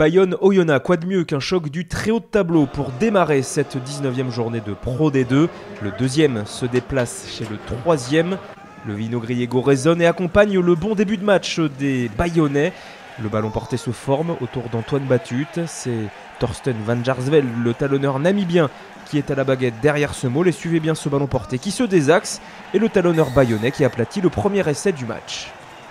Bayonne-Oyonnax, quoi de mieux qu'un choc du très haut de tableau pour démarrer cette 19e journée de Pro D2. Le deuxième se déplace chez le troisième. Le vino griego résonne et accompagne le bon début de match des Bayonnais. Le ballon porté se forme autour d'Antoine Batut. C'est Torsten van Jaarsveld, le talonneur namibien, qui est à la baguette derrière ce môle. Et suivez bien ce ballon porté qui se désaxe. Et le talonneur bayonnais qui aplatit le premier essai du match.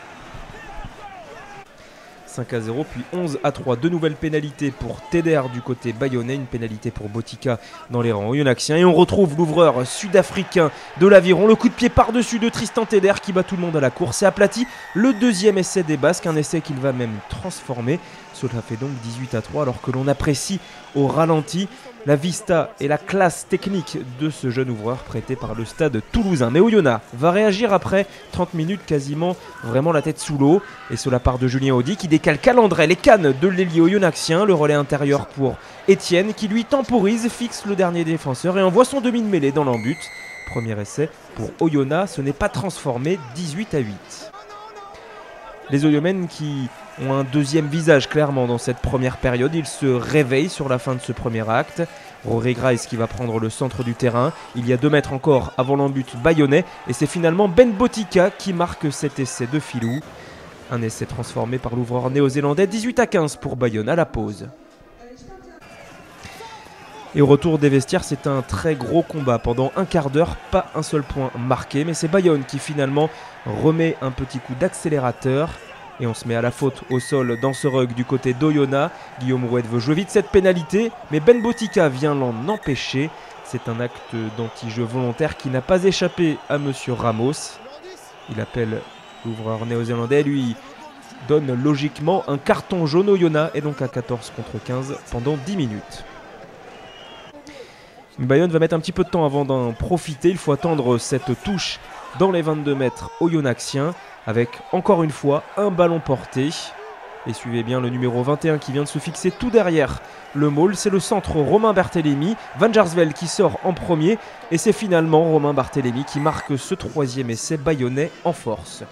5-0 puis 11-3, deux nouvelles pénalités pour Teder du côté bayonnais, une pénalité pour Botica dans les rangs oyonnaxiens et on retrouve l'ouvreur sud-africain de l'Aviron, le coup de pied par-dessus de Tristan Teder qui bat tout le monde à la course et aplatit le deuxième essai des Basques, un essai qu'il va même transformer. Cela fait donc 18-3 alors que l'on apprécie au ralenti la vista et la classe technique de ce jeune ouvreur prêté par le stade toulousain. Mais Oyonnax va réagir après 30 minutes quasiment vraiment la tête sous l'eau. Et cela part de Julien Audy qui décale calendré les cannes de l'ailier oyonnaxien. Le relais intérieur pour Étienne qui lui temporise, fixe le dernier défenseur et envoie son demi de mêlée dans l'embut. Premier essai pour Oyonnax, ce n'est pas transformé, 18-8. Les Oyomènes qui ont un deuxième visage clairement dans cette première période. Ils se réveillent sur la fin de ce premier acte. Rory Grice qui va prendre le centre du terrain. Il y a 2 mètres encore avant l'embut bayonnais. Et c'est finalement Ben Botica qui marque cet essai de filou. Un essai transformé par l'ouvreur néo-zélandais. 18-15 pour Bayonne à la pause. Et au retour des vestiaires, c'est un très gros combat. Pendant un quart d'heure, pas un seul point marqué. Mais c'est Bayonne qui finalement remet un petit coup d'accélérateur. Et on se met à la faute au sol dans ce rug du côté d'Oyonnax. Guillaume Rouet veut jouer vite cette pénalité. Mais Ben Botica vient l'en empêcher. C'est un acte d'anti-jeu volontaire qui n'a pas échappé à Monsieur Ramos. Il appelle l'ouvreur néo-zélandais. Lui donne logiquement un carton jaune. Oyonnax est donc à 14 contre 15 pendant 10 minutes. Bayonne va mettre un petit peu de temps avant d'en profiter. Il faut attendre cette touche dans les 22 mètres oyonnaxiens avec encore une fois un ballon porté. Et suivez bien le numéro 21 qui vient de se fixer tout derrière le môle. C'est le centre Romain Barthélémy. Van Jaarsveld qui sort en premier. Et c'est finalement Romain Barthélémy qui marque ce troisième essai bayonnais en force.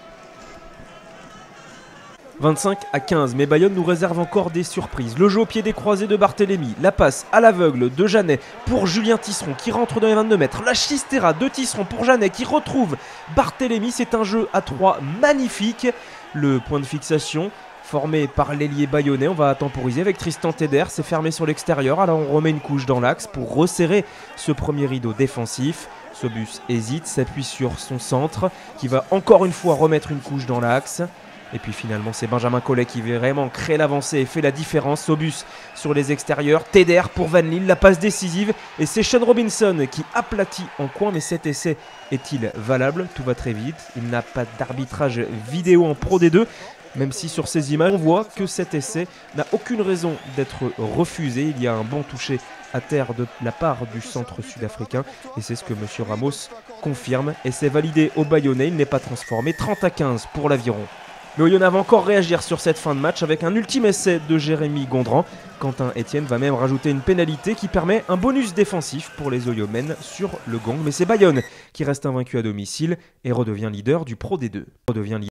25-15, mais Bayonne nous réserve encore des surprises. Le jeu au pied des croisés de Barthélémy, la passe à l'aveugle de Jeannet pour Julien Tisseron qui rentre dans les 22 mètres. La chistera de Tisseron pour Jeannet qui retrouve Barthélémy. C'est un jeu à 3 magnifique. Le point de fixation formé par l'ailier bayonnais. On va temporiser avec Tristan Teder. C'est fermé sur l'extérieur. Alors on remet une couche dans l'axe pour resserrer ce premier rideau défensif. Sobus hésite, s'appuie sur son centre qui va encore une fois remettre une couche dans l'axe. Et puis finalement c'est Benjamin Collet qui vraiment crée l'avancée et fait la différence. Sobus sur les extérieurs, Teder pour Van Lille, la passe décisive. Et c'est Sean Robinson qui aplatit en coin. Mais cet essai est-il valable? Tout va très vite. Il n'a pas d'arbitrage vidéo en Pro D2. Même si sur ces images on voit que cet essai n'a aucune raison d'être refusé. Il y a un bon toucher à terre de la part du centre sud-africain. Et c'est ce que M. Ramos confirme. Et c'est validé au Bayonnais, il n'est pas transformé. 30-15 pour l'Aviron. Mais Oyonnax va encore réagir sur cette fin de match avec un ultime essai de Jérémy Gondran. Quentin Etienne va même rajouter une pénalité qui permet un bonus défensif pour les Oyomènes sur le gong. Mais c'est Bayonne qui reste invaincu à domicile et redevient leader du Pro D2.